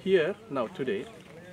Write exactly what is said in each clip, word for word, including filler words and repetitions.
Here now today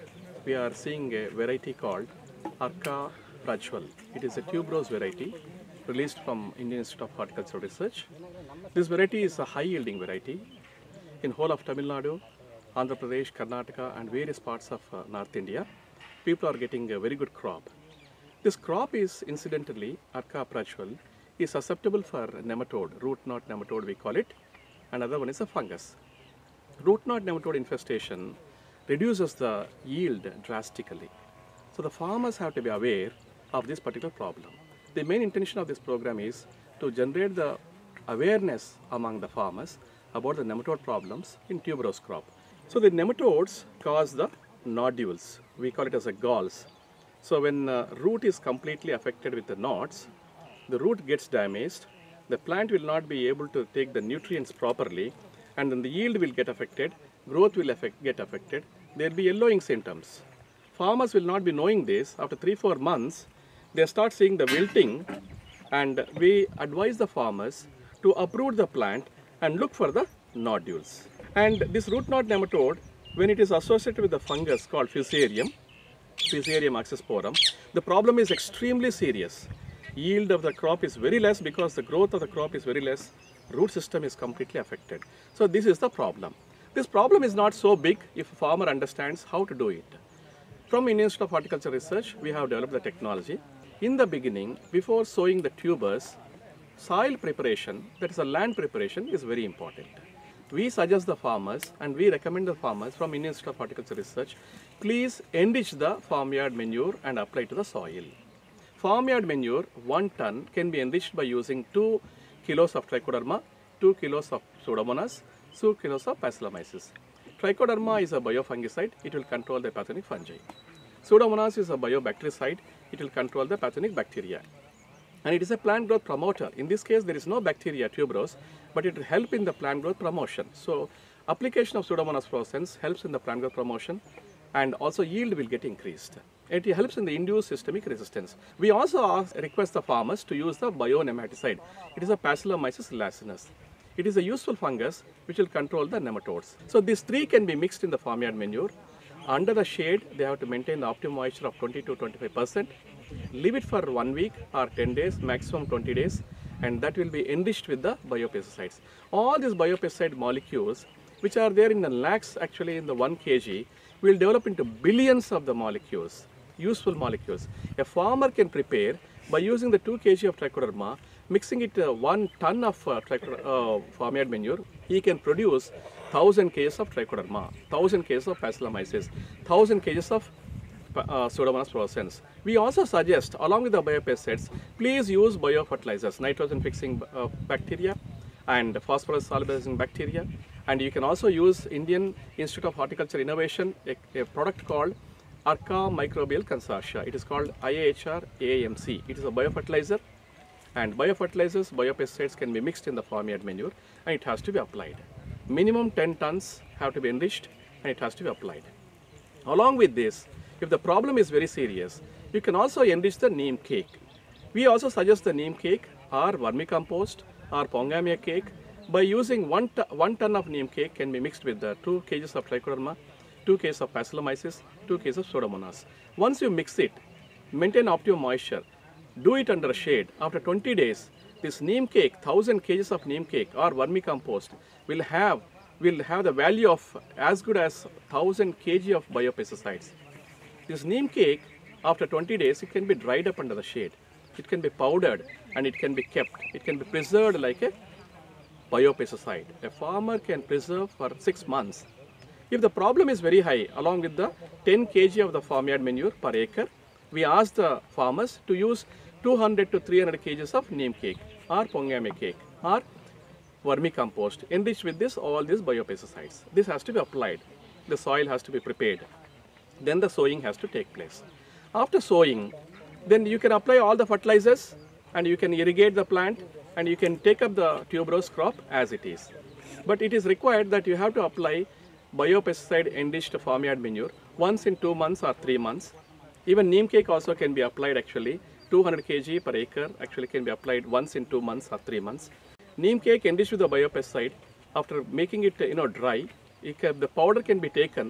we are seeing a variety called Arca prachual. It is a tuberose variety released from Indian Institute of Horticultural Research. This variety is a high yielding variety. In whole of Tamil Nadu, Andhra Pradesh, Karnataka and various parts of uh, North India, people are getting a very good crop. This crop is incidentally, Arca prachual, is susceptible for nematode, root knot nematode we call it, and another one is a fungus. Root knot nematode infestation reduces the yield drastically. So the farmers have to be aware of this particular problem. The main intention of this program is to generate the awareness among the farmers about the nematode problems in tuberose crop. So the nematodes cause the nodules. We call it as a galls. So when uh, root is completely affected with the knots, the root gets damaged, the plant will not be able to take the nutrients properly, and then the yield will get affected, growth will affect, get affected, there will be yellowing symptoms. Farmers will not be knowing this. After three four months, they start seeing the wilting, and we advise the farmers to uproot the plant and look for the nodules. And this root knot nematode, when it is associated with the fungus called Fusarium, Fusarium axisporum, the problem is extremely serious. Yield of the crop is very less because the growth of the crop is very less. Root system is completely affected. So this is the problem. This problem is not so big if a farmer understands how to do it. From Indian Institute of Horticultural Research, we have developed the technology. In the beginning, before sowing the tubers, soil preparation, that is a land preparation, is very important. We suggest the farmers and we recommend the farmers from Indian Institute of Horticultural Research, please enrich the farmyard manure and apply to the soil. Farmyard manure, one ton, can be enriched by using two kilos of trichoderma, two kilos of pseudomonas, two kilos of bacillomyces. Trichoderma is a biofungicide, it will control the pathogenic fungi. Pseudomonas is a biobactericide, it will control the pathogenic bacteria. And it is a plant growth promoter. In this case, there is no bacteria, tuberose, but it will help in the plant growth promotion. So, application of Pseudomonas fluorescens helps in the plant growth promotion, and also yield will get increased. It helps in the induced systemic resistance. We also ask, request the farmers to use the bio-nematicide. It is a Bacillomyces lacinus. It is a useful fungus which will control the nematodes. So these three can be mixed in the farmyard manure. Under the shade, they have to maintain the optimum moisture of twenty to twenty-five percent. Leave it for one week or ten days, maximum twenty days, and that will be enriched with the biopesticides. All these biopesticide molecules, which are there in the lakhs actually in the one kilogram, will develop into billions of the molecules, useful molecules. A farmer can prepare by using the two kilograms of trichoderma, mixing it uh, one ton of uh, uh, farmyard manure, he can produce one thousand kilograms of trichoderma, one thousand kilograms of bacillomyces, one thousand kilograms of uh, Pseudomonas fluorescens. We also suggest, along with the biopesticides, please use biofertilizers, nitrogen fixing uh, bacteria and phosphorus solubilizing bacteria. And you can also use Indian Institute of Horticulture Innovation, a, a product called Arca Microbial Consortia. It is called I A H R A M C. It is a biofertilizer, and biofertilizers, biopesticides can be mixed in the farmyard manure, and it has to be applied. Minimum ten tons have to be enriched, and it has to be applied. Along with this, if the problem is very serious, you can also enrich the neem cake. We also suggest the neem cake or vermicompost or pongamia cake. By using one, one ton of neem cake can be mixed with the two kilograms of trichoderma, two kilograms of bacillomyces, two kilograms of pseudomonas. Once you mix it, maintain optimum moisture, do it under shade. After twenty days, this neem cake, one thousand kilograms of neem cake or vermicompost will have, will have the value of as good as one thousand kilograms of biopesticides. This neem cake, after twenty days, it can be dried up under the shade. It can be powdered and it can be kept. It can be preserved like a biopesticide. A farmer can preserve for six months. If the problem is very high, along with the ten kilograms of the farmyard manure per acre, we ask the farmers to use two hundred to three hundred kilograms of neem cake or pongamia cake or vermicompost enriched with this all these biopesticides. This has to be applied. The soil has to be prepared. Then the sowing has to take place. After sowing, then you can apply all the fertilizers and you can irrigate the plant and you can take up the tuberose crop as it is. But it is required that you have to apply biopesticide enriched farmyard manure once in two months or three months. Even neem cake also can be applied actually. two hundred kilograms per acre actually can be applied once in two months or three months. Neem cake enriched with the biopesticide, after making it you know dry, it can, the powder can be taken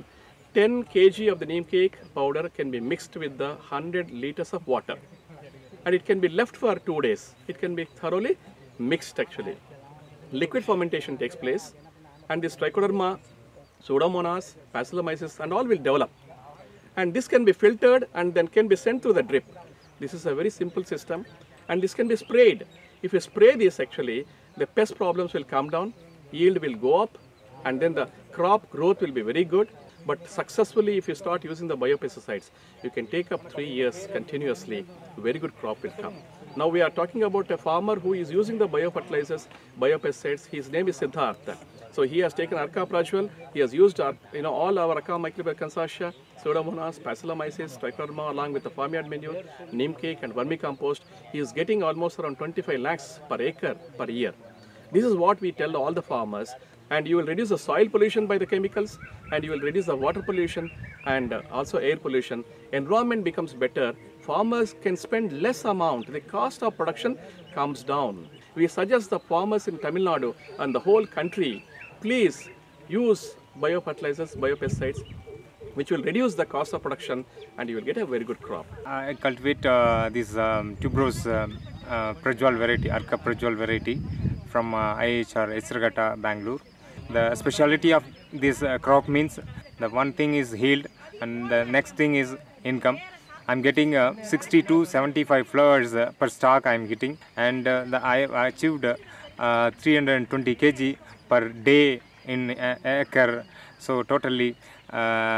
ten kilograms of the neem cake powder can be mixed with the one hundred liters of water, and it can be left for two days. It can be thoroughly mixed actually. Liquid fermentation takes place, and this trichoderma, pseudomonas, bacillomyces and all will develop. And this can be filtered and then can be sent through the drip. This is a very simple system, and this can be sprayed. If you spray this actually, the pest problems will come down, yield will go up, and then the crop growth will be very good. But successfully, if you start using the biopesticides, you can take up three years continuously, very good crop will come. Now we are talking about a farmer who is using the biofertilizers, biopesticides. His name is Siddhartha. So he has taken Arca prajual, he has used our, you know, all our Arca microbial consortia, Pseudomonas, Bacillomyces, Trichoderma along with the farmyard manure, neem cake and vermicompost. He is getting almost around twenty-five lakhs per acre per year. This is what we tell all the farmers, and you will reduce the soil pollution by the chemicals, and you will reduce the water pollution and uh, also air pollution. Environment becomes better. Farmers can spend less amount. The cost of production comes down. We suggest the farmers in Tamil Nadu and the whole country, please use biofertilizers, biopesticides, which will reduce the cost of production, and you will get a very good crop. I cultivate uh, this um, tuberose uh, uh, prajual variety, Arca prajual variety from uh, I H R, Esragata, Bangalore. The speciality of this uh, crop means the one thing is yield and the next thing is income. I'm getting uh, sixty to seventy-five flowers uh, per stalk I'm getting, and uh, the, I achieved uh, three hundred twenty kilograms per day in uh, acre. So totally uh,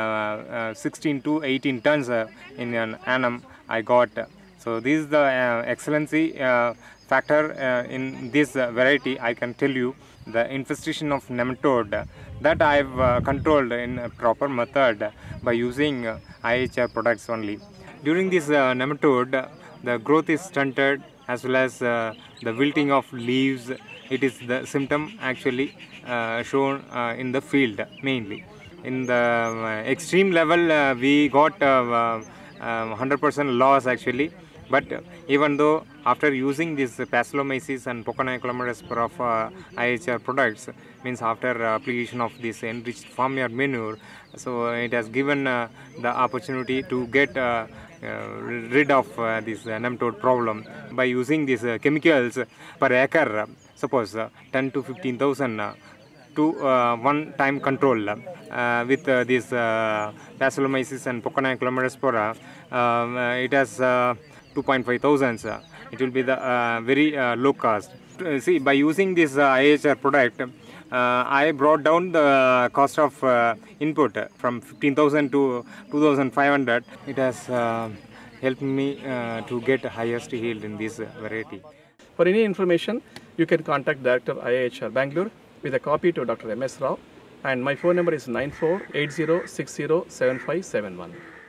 uh, sixteen to eighteen tons uh, in an annum I got. So this is the uh, excellency uh, factor uh, in this uh, variety. I can tell you the infestation of nematode that I have uh, controlled in a proper method by using uh, I H R products only. During this uh, nematode, the growth is stunted as well as uh, the wilting of leaves. It is the symptom actually uh, shown uh, in the field mainly. In the uh, extreme level, uh, we got uh, uh, one hundred percent loss actually. But even though after using this Bacillomyces and Poconochlomerespora of uh, I H R products, means after uh, application of this enriched farmyard manure, so it has given uh, the opportunity to get uh, uh, rid of uh, this uh, nematode problem by using these uh, chemicals per acre, suppose uh, ten to fifteen thousand uh, to uh, one time control uh, with uh, this uh, Bacillomyces and Poconochlomerespora. Um, uh, it has uh, two point five thousands. Uh, it will be the uh, very uh, low cost. Uh, see, by using this uh, I H R product, uh, I brought down the cost of uh, input from fifteen thousand to two thousand five hundred. It has uh, helped me uh, to get highest yield in this variety. For any information, you can contact Director I H R Bangalore with a copy to Doctor M S Rao, and my phone number is nine four eight zero six zero seven five seven one.